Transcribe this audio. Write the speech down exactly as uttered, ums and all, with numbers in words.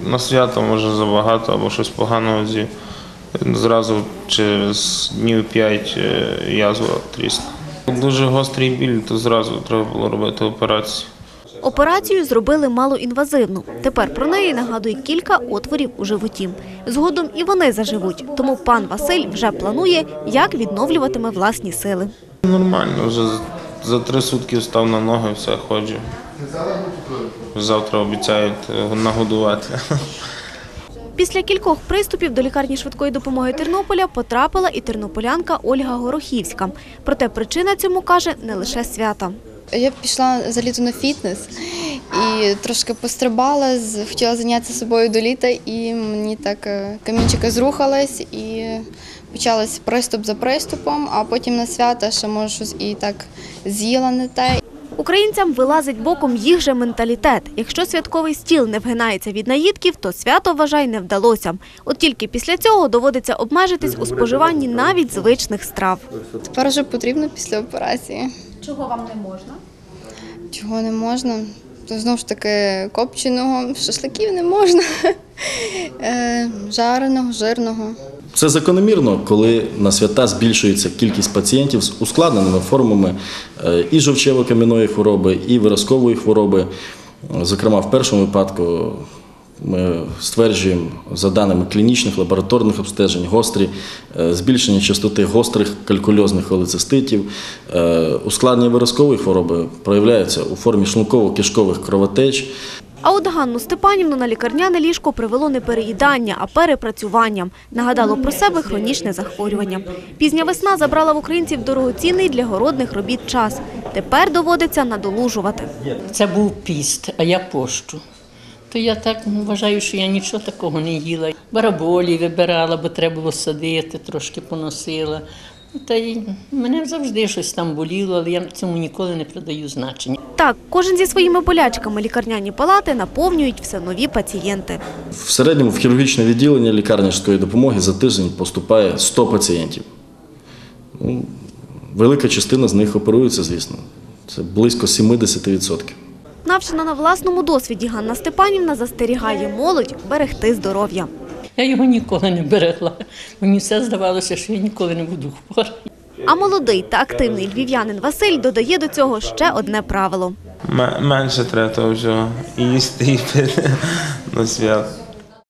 На свято може забагато або щось поганого з'їв. Зразу через днів п'ять язва трісла. Дуже гострий біль, то зразу треба було робити операцію. Операцію зробили малоінвазивну. Тепер про неї нагадує кілька отворів у животі. Згодом і вони заживуть, тому пан Василь вже планує, як відновлюватиме власні сили. Нормально, вже за три сутки встав на ноги, все, ходжу. Завтра обіцяють нагодувати. Після кількох приступів до лікарні швидкої допомоги Тернополя потрапила і тернополянка Ольга Горохівська. Проте причина цьому, каже, не лише свята. Я пішла за літо на фітнес і трошки пострибала, хотіла зайнятися собою до літа, і мені так камінчики зрухались, і почався приступ за приступом, а потім на свята ще, може, щось і так з'їла не те. Українцям вилазить боком їх же менталітет. Якщо святковий стіл не вгинається від наїдків, то свято, вважай, не вдалося. От тільки після цього доводиться обмежитись у споживанні навіть звичних страв. Тепер вже потрібно після операції. Чого вам не можна? Чого не можна? То, знову ж таки, копченого, шашликів не можна, жареного, жирного. Це закономірно, коли на свята збільшується кількість пацієнтів з ускладненими формами і жовчево-кам'яної хвороби, і виразкової хвороби. Зокрема, в першому випадку ми стверджуємо, за даними клінічних лабораторних обстежень, гострі, збільшення частоти гострих калькульозних холециститів. Ускладнення виразкової хвороби проявляються у формі шлунково-кишкових кровотеч. А от Ганну Степанівну на лікарняне ліжко привело не переїдання, а перепрацювання. Нагадало про себе хронічне захворювання. Пізня весна забрала в українців дорогоцінний для городних робіт час. Тепер доводиться надолужувати. Це був піст, а я пощу. То я так вважаю, що я нічого такого не їла. Бараболі вибирала, бо треба було садити, трошки поносила. Та й мене завжди щось там боліло, але я цьому ніколи не придаю значення. Так, кожен зі своїми болячками лікарняні палати наповнюють все нові пацієнти. В середньому в хірургічне відділення лікарні швидкої допомоги за тиждень поступає сто пацієнтів. Ну, велика частина з них оперується, звісно. Це близько сімдесят відсотків. Навчена на власному досвіді, Ганна Степанівна застерігає молодь берегти здоров'я. Я його ніколи не берегла. Мені все здавалося, що я ніколи не буду хвора. А молодий та активний львів'янин Василь додає до цього ще одне правило. Менше треба того всього. І їсти, і пити на свят.